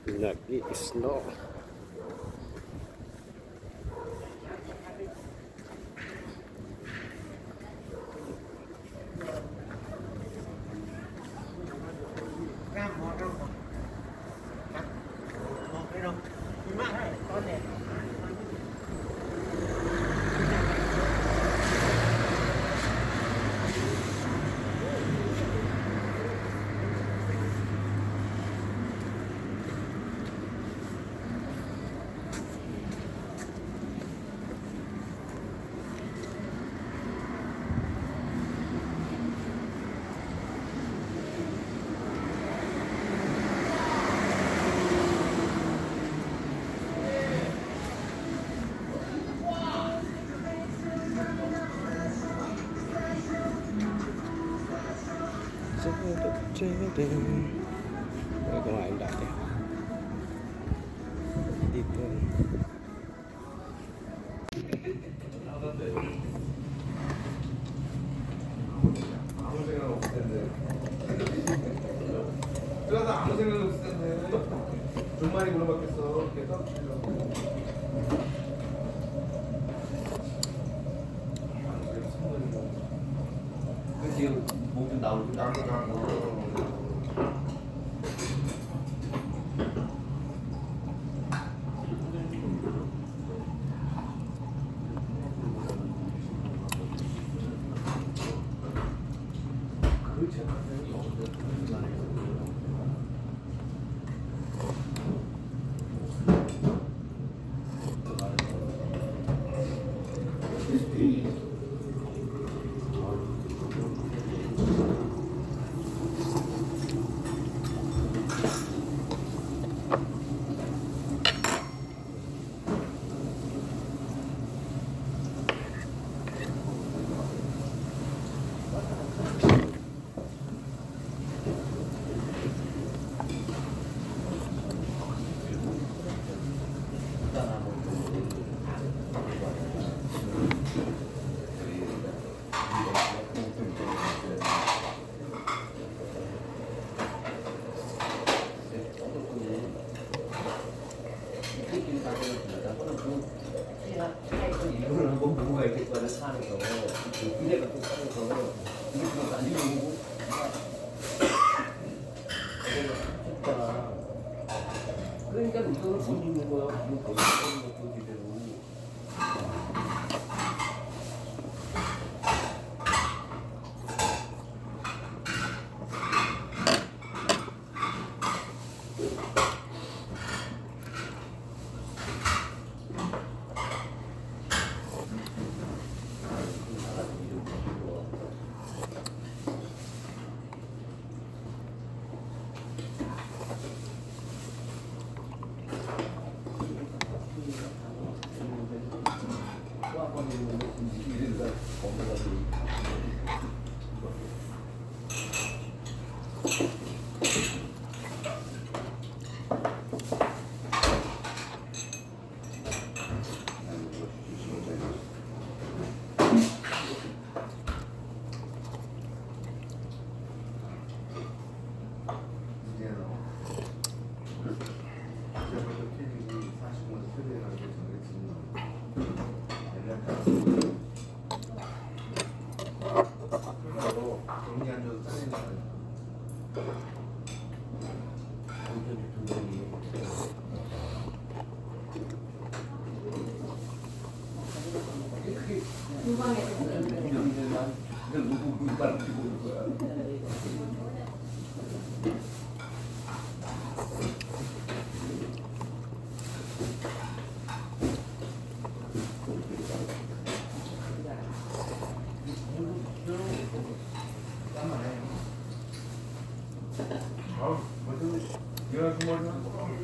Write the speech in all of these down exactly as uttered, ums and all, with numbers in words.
Nag-i-snow. Đây có lại đại đi tới 아무 생각 없을 텐데. 그래서 아무 생각 없을 텐데. 좀 많이 물어봤겠어. 계속. 그 지금 몸좀 나오고 나오고 나오고. 이거를 한번 보고 가야겠다는 산에서 이래 같은 산에서 이렇게 많이 보고 그러니까 이거를 못 입는 거야. 이거 거의 것도 제대로. 이거 두 마리만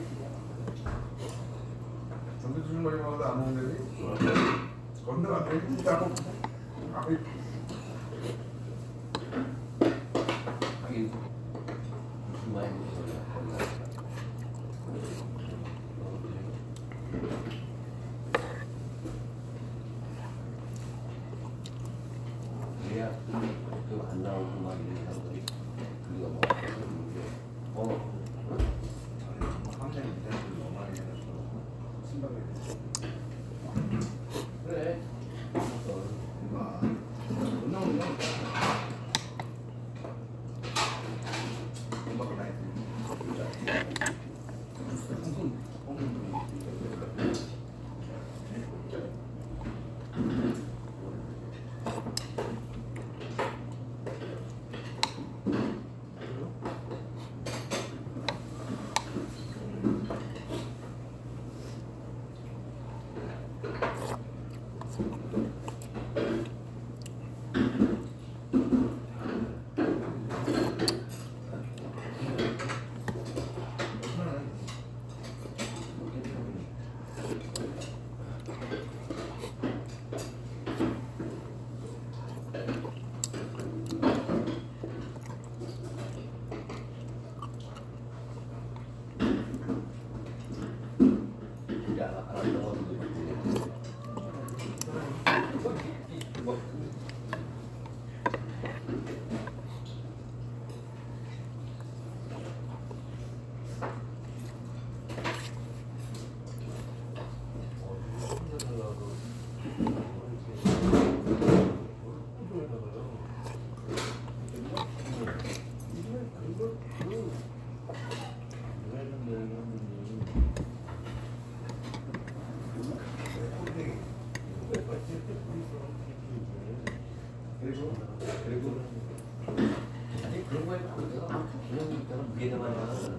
전부 두 마리만 안 먹는데 건너가 되지 않고 앞에 하긴 무슨 말인지 그래야 그안 나오고 막 이런 사람들이 그거 뭐 어. 한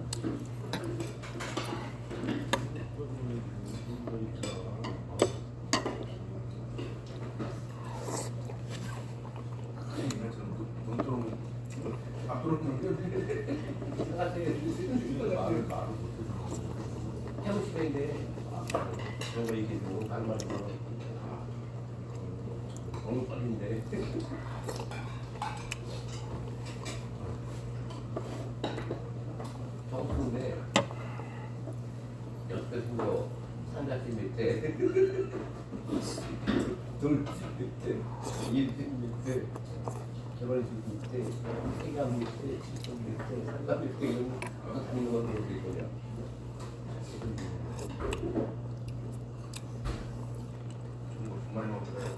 앞으로 말을 말을 태국 시대인데 그런 거 이게 너무 반말이 많아. 너무 빨린데. 정수인데 옆에 서서 산자집 밑에 돌집 밑에 일집 밑에 개발집 밑에 해강 밑에 시청 밑에 산가 밑에 이런 거 다니는 건 모르겠 거야. 많이 먹어요.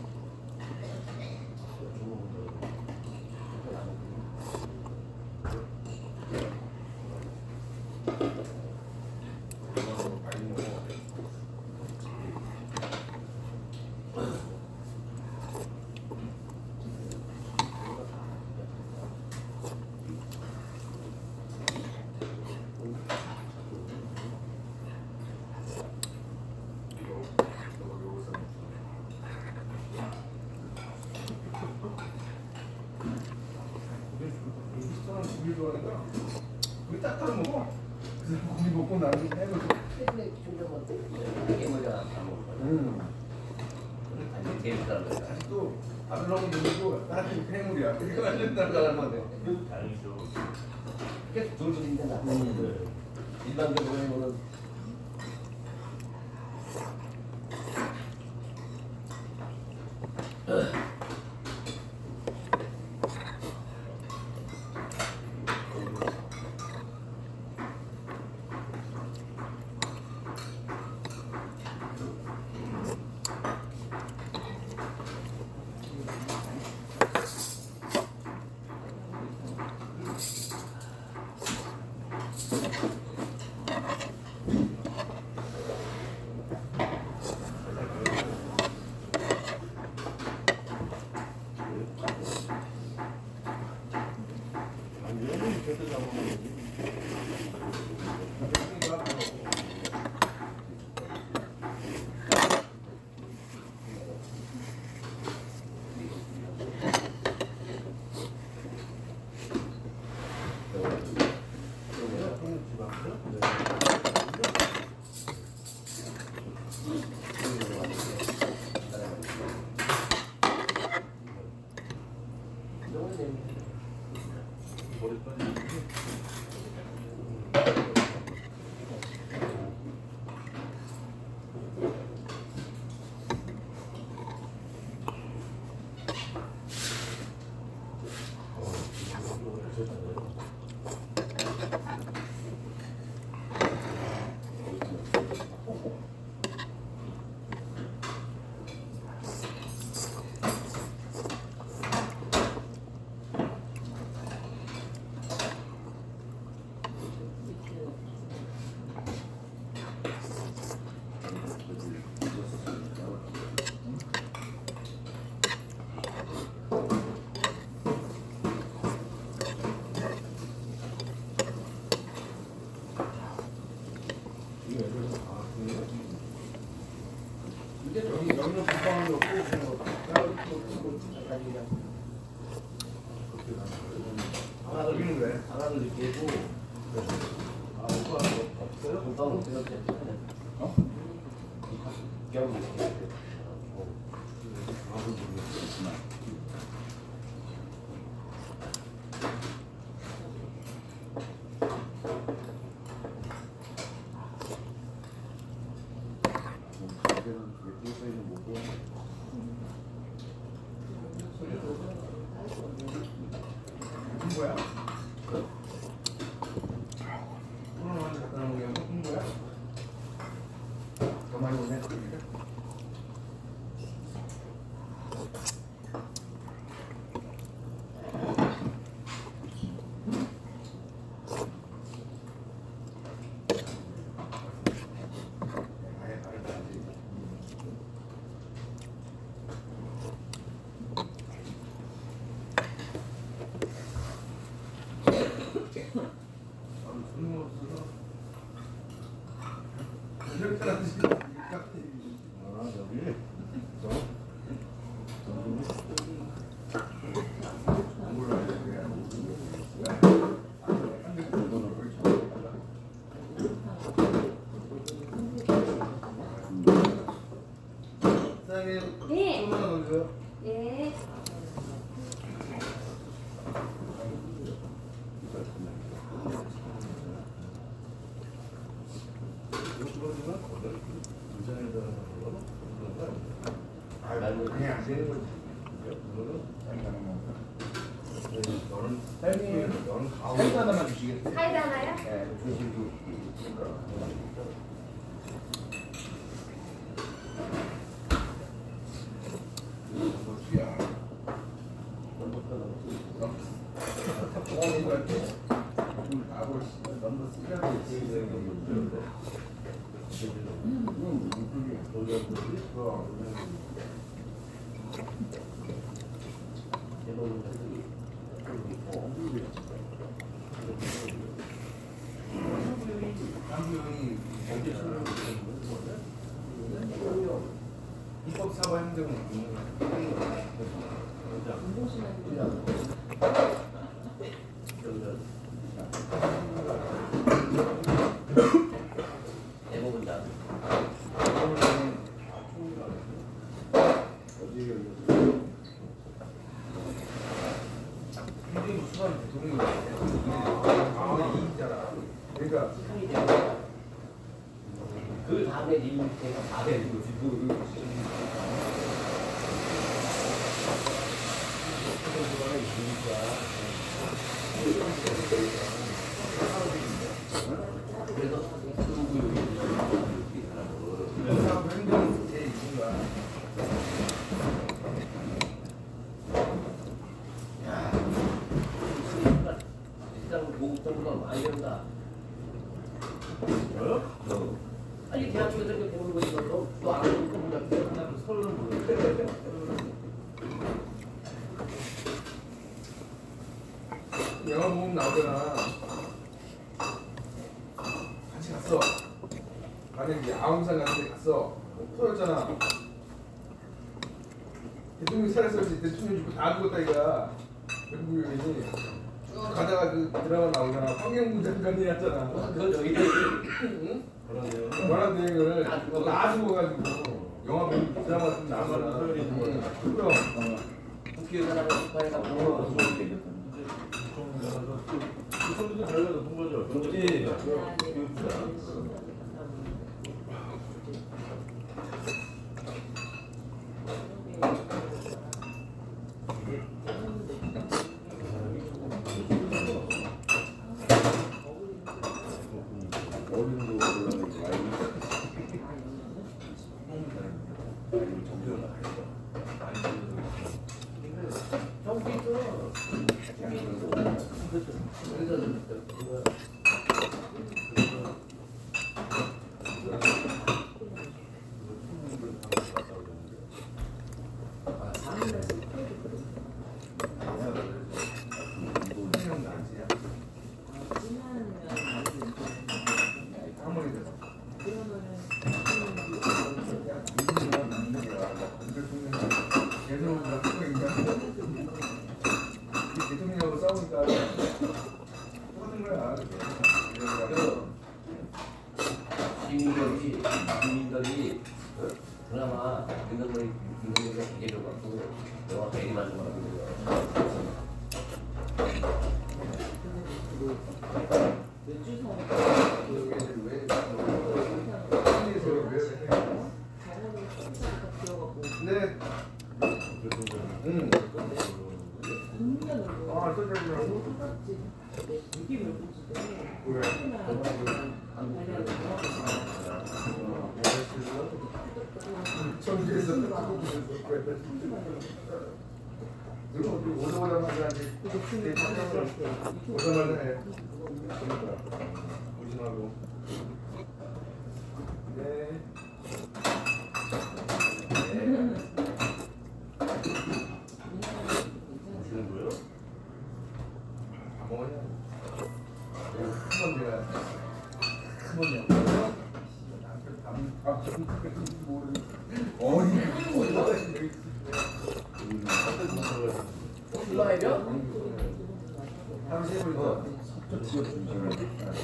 고기 좋아하니까 고기 딱 따로 먹어. 그래서 고기 먹고 나는 해물. 최근에 충전만 이게 뭐냐 안 먹을 거야. 음. 아니 제일 비싼 거야. 아직도 아들하고 먹고 나한테 해물이야. 그러니까 완전 달라는 건데. 다르죠. 계속 돌돌인데 나. 일반적으로 해보는 이제 여기 여기는 국방을 넣고 그냥 따로 넣고 약간 그냥 그렇게 하나 넣기는 왜? 하나를 느끼고 아 오빠 없어요? 금방 못 되었지. 어? 겨우 아그 모르겠구나. 무슨 거야? 오늘 갖다 놓은 게 무슨 거야? 더 많이 오네. 편하지. 아 여기. 사장님, 네. 소주 하나 넣어주세요. 예. 아, 난 그냥 안 되는 거지. 너는 햄이 너는 가오 하나만 주시겠지? 사이다 하나요? 네, 주시고. 뭐야? 입법 사고 행정은 있는 거야. 대부분 다. 굉장히 수많은 대통령이 아, 이익자라. 그러니까 그 다음에 님 밑에가 다 되는 거지. 그 그래서 사고 행정은 제일 있는 거야. 일단 고급정보가 많이 된다. 뭐요? 너. 아니 대학 쪽에서 이렇게 보는 거지. 너또안 하는 거 몰라. 나 서울은 모르겠어. 영화 보면 나오잖아. 같이 갔어. 만약에 이제 아웅산 같은 데 갔어. 터졌잖아. 대통령 살았을 때 대통령 죽고 다 죽었다 이거야. 외국 요인이 쭉 가다가 그 드라마 나오잖아. 환경부 장관이 했잖아. 그건 저기 응? 원한 대행을 다 죽어가지고 영화 보면 드라마 같은 데 나오잖아. 그럼 국회의원 하나 축하해가지고 소리도 저희가 높은 거죠. 그렇지. 어른도 올라가지 말고. 정기 있어. 대통령하고 싸우니까 똑같은 거야. 시민들이 시민들이 그나마 민들이 민들이가 기계를 갖고 영화 대리 맞은 거라고 네. 응. 아, 써주려고. 왜? 청주에서 누가 오자마자 이제 오자마자 해. 오지마고. 네. 주는 거예요? 밥 먹었냐? 큰번 내가 큰번 양. 어디 어디가 출마해요? 한세번이더 섭적 지역 중심을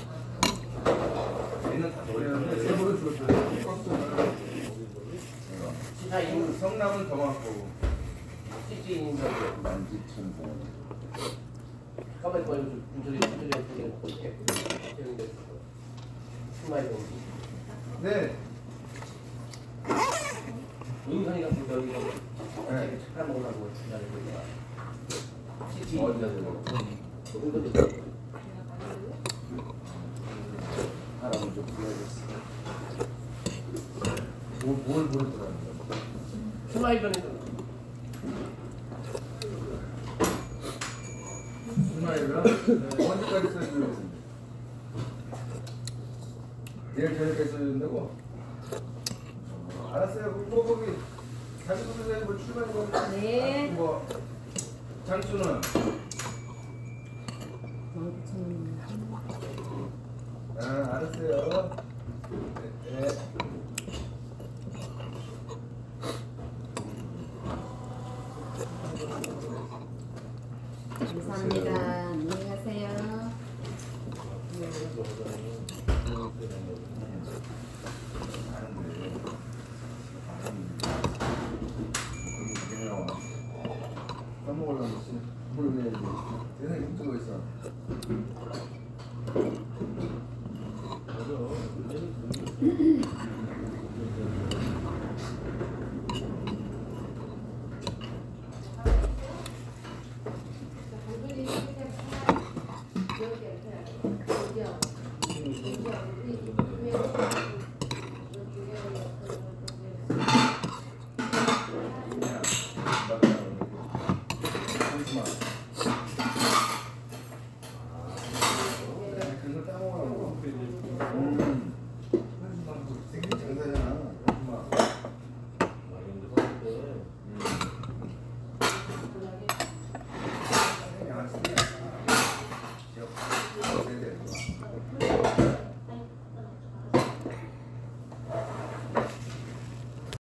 얘는 다 노래하는데 세 번을 줄었어요. 자, 이 성남은 더 많고 씨지인 저기 만지천공 가만히 봐, 이거 분철이 분철이 어떻게 되는데 출마해 좀. 네. 노인선이 같은 거 여기서 네. 착한 먹으라고 기다리고 있다. 씨지 어디다 대고 노인선이 사람을 좀 불러야겠어. 뭘, 뭘 보내더라는 거야? 출마해변에서 주말이면 언제까지 써야 되는데? 내일 저녁까지 써야 된다고? 어, 알았어요. 그럼 뭐 거기 자기 소개서 뭐 출마한 거? 네. 뭐 장수는? 아 알았어요. 네. 네. 감사합니다. 안녕히 가세요. 써먹으려고 모르겠는데 세상에 훔쳐가 있어. 잠시만.